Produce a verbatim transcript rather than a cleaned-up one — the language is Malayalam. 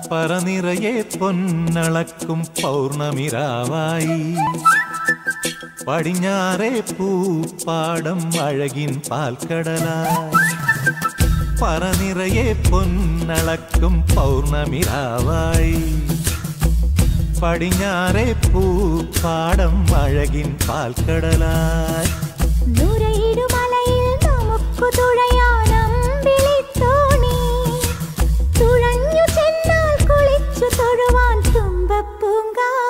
പറനിറയെ പൊന്നളക്കും പൗർണമിരാവായി പടിഞ്ഞാറേ പൂപ്പാടം അഴകിൻ പാൽക്കടലായി പറനിറയെ പൊന്നളക്കും പൗർണമിരാവായി പടിഞ്ഞാറേ പൂപ്പാടം അഴകിൻ പാൽക്കടലായി നൂരയിടുമലയിൽ നമുക്ക് തുഴയാനമ്പിളിത്തോണി തുഴഞ്ഞു ചെന്നാൽ കുളിച്ചു തൊഴുവാൻ തുമ്പപ്പൂങ്കാ